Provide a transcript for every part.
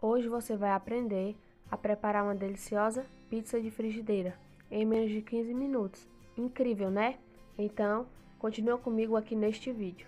Hoje você vai aprender a preparar uma deliciosa pizza de frigideira em menos de 15 minutos. Incrível, né? Então, continua comigo aqui neste vídeo.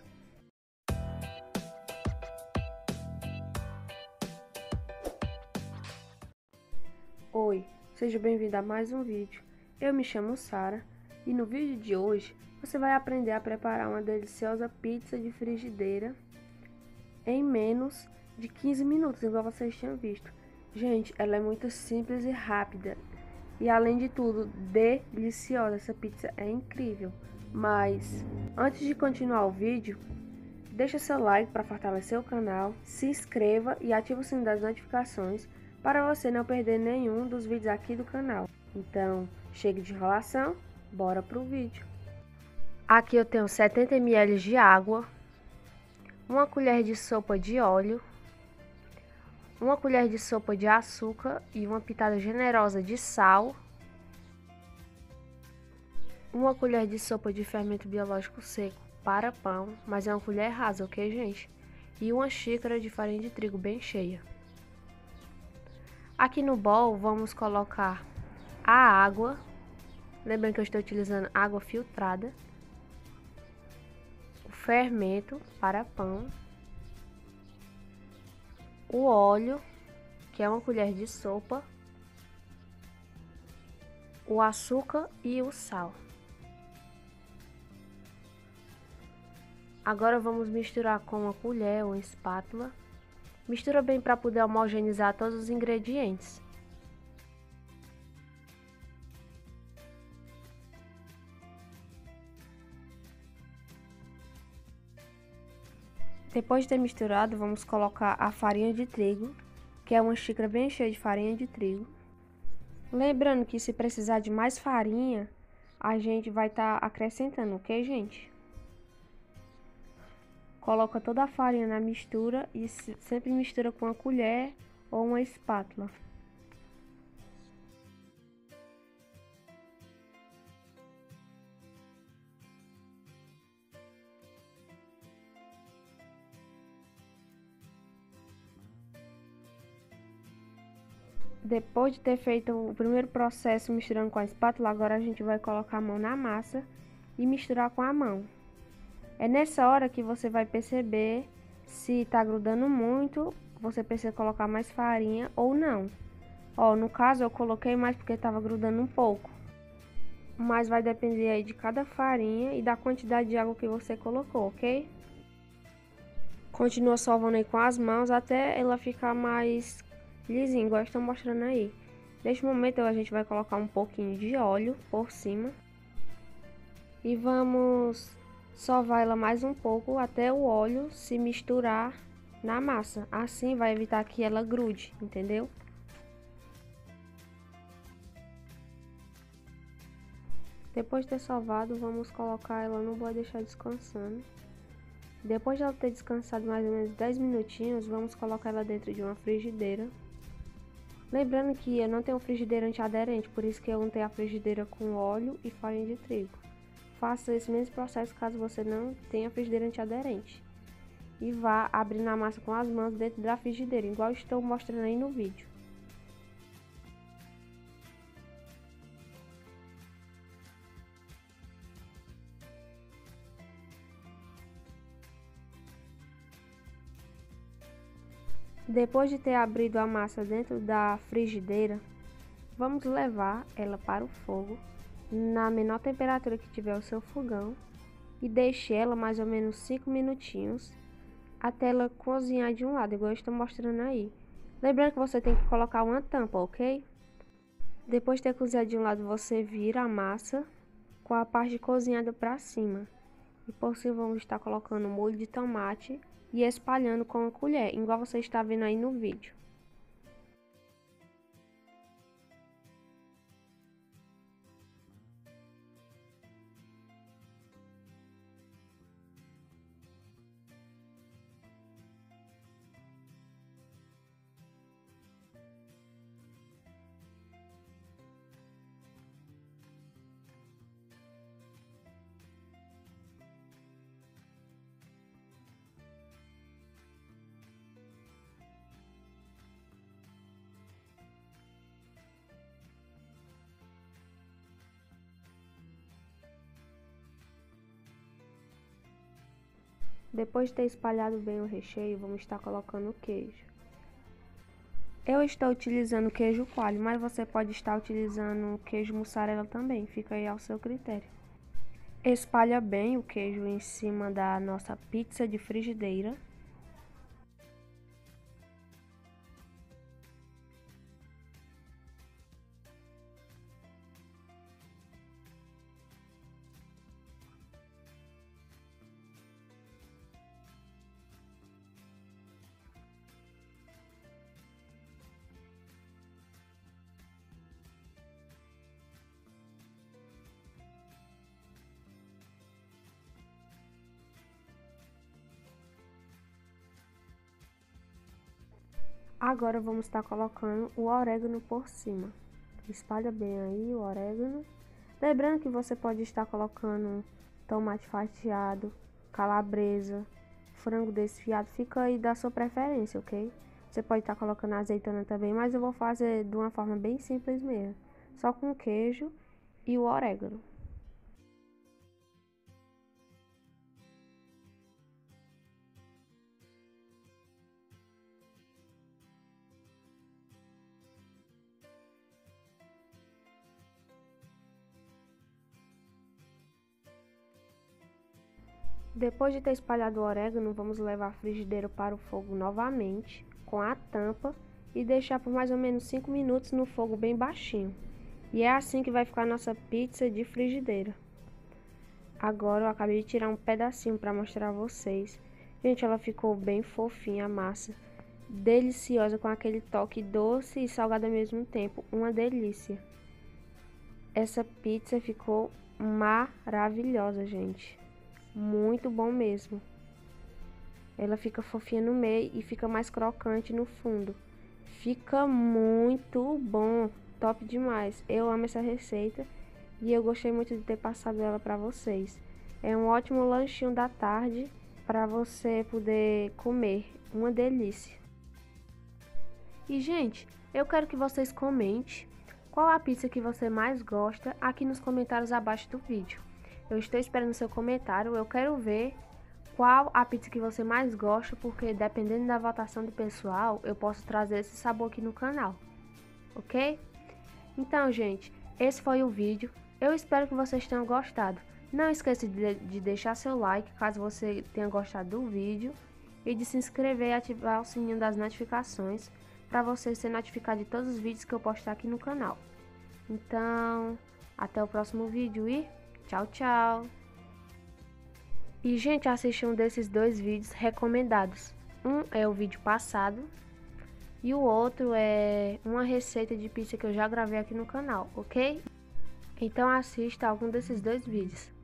Oi, seja bem-vindo a mais um vídeo. Eu me chamo Sara e no vídeo de hoje você vai aprender a preparar uma deliciosa pizza de frigideira em menos de 15 minutos, igual vocês tinham visto. Gente, ela é muito simples e rápida. E além de tudo, deliciosa. Essa pizza é incrível. Mas antes de continuar o vídeo, deixa seu like para fortalecer o canal, se inscreva e ative o sininho das notificações para você não perder nenhum dos vídeos aqui do canal. Então, chega de enrolação, bora pro vídeo. Aqui eu tenho 70 ml de água, uma colher de sopa de óleo, uma colher de sopa de açúcar e uma pitada generosa de sal, uma colher de sopa de fermento biológico seco para pão, mas é uma colher rasa, ok, gente? E uma xícara de farinha de trigo bem cheia. Aqui no bowl vamos colocar a água, lembrando que eu estou utilizando água filtrada, o fermento para pão, o óleo, que é uma colher de sopa, o açúcar e o sal. Agora vamos misturar com uma colher ou uma espátula. Mistura bem para poder homogeneizar todos os ingredientes. Depois de ter misturado, vamos colocar a farinha de trigo, que é uma xícara bem cheia de farinha de trigo. Lembrando que se precisar de mais farinha, a gente vai estar acrescentando, ok, gente? Coloca toda a farinha na mistura e sempre mistura com uma colher ou uma espátula. Depois de ter feito o primeiro processo misturando com a espátula, agora a gente vai colocar a mão na massa e misturar com a mão. É nessa hora que você vai perceber se tá grudando muito, você precisa colocar mais farinha ou não. Ó, no caso eu coloquei mais porque tava grudando um pouco. Mas vai depender aí de cada farinha e da quantidade de água que você colocou, ok? Continua sovando aí com as mãos até ela ficar mais lisinha, igual estou mostrando aí. Neste momento a gente vai colocar um pouquinho de óleo por cima. E vamos sovar ela mais um pouco até o óleo se misturar na massa. Assim vai evitar que ela grude, entendeu? Depois de ter sovado, vamos colocar ela no bowl e deixar descansando. Depois de ela ter descansado mais ou menos 10 minutinhos, vamos colocar ela dentro de uma frigideira. Lembrando que eu não tenho frigideira antiaderente, por isso que eu untei a frigideira com óleo e farinha de trigo. Faça esse mesmo processo caso você não tenha frigideira antiaderente. E vá abrindo a massa com as mãos dentro da frigideira, igual estou mostrando aí no vídeo. Depois de ter abrido a massa dentro da frigideira, vamos levar ela para o fogo na menor temperatura que tiver o seu fogão e deixe ela mais ou menos 5 minutinhos até ela cozinhar de um lado, igual eu estou mostrando aí. Lembrando que você tem que colocar uma tampa, ok? Depois de ter cozinhado de um lado, você vira a massa com a parte cozinhada para cima. E por cima vamos estar colocando molho de tomate e espalhando com a colher, igual você está vendo aí no vídeo. Depois de ter espalhado bem o recheio, vamos estar colocando o queijo. Eu estou utilizando queijo coalho, mas você pode estar utilizando queijo mussarela também, fica aí ao seu critério. Espalha bem o queijo em cima da nossa pizza de frigideira. Agora vamos estar colocando o orégano por cima. Espalha bem aí o orégano. Lembrando que você pode estar colocando tomate fatiado, calabresa, frango desfiado, fica aí da sua preferência, ok? Você pode estar colocando azeitona também, mas eu vou fazer de uma forma bem simples mesmo, só com queijo e o orégano. Depois de ter espalhado o orégano, vamos levar a frigideira para o fogo novamente, com a tampa, e deixar por mais ou menos 5 minutos no fogo bem baixinho. E é assim que vai ficar a nossa pizza de frigideira. Agora eu acabei de tirar um pedacinho para mostrar a vocês. Gente, ela ficou bem fofinha a massa, deliciosa, com aquele toque doce e salgado ao mesmo tempo, uma delícia. Essa pizza ficou maravilhosa, gente. Muito bom mesmo. Ela fica fofinha no meio e fica mais crocante no fundo. Fica muito bom, top demais. Eu amo essa receita e eu gostei muito de ter passado ela para vocês. É um ótimo lanchinho da tarde para você poder comer. Uma delícia. E, gente, eu quero que vocês comentem qual a pizza que você mais gosta aqui nos comentários abaixo do vídeo. Eu estou esperando seu comentário, eu quero ver qual a pizza que você mais gosta, porque dependendo da votação do pessoal, eu posso trazer esse sabor aqui no canal, ok? Então, gente, esse foi o vídeo, eu espero que vocês tenham gostado. Não esqueça de deixar seu like, caso você tenha gostado do vídeo, e de se inscrever e ativar o sininho das notificações, para você ser notificado de todos os vídeos que eu postar aqui no canal. Então, até o próximo vídeo e tchau, tchau! E, gente, assistam um desses dois vídeos recomendados. Um é o vídeo passado e o outro é uma receita de pizza que eu já gravei aqui no canal, ok? Então assista algum desses dois vídeos.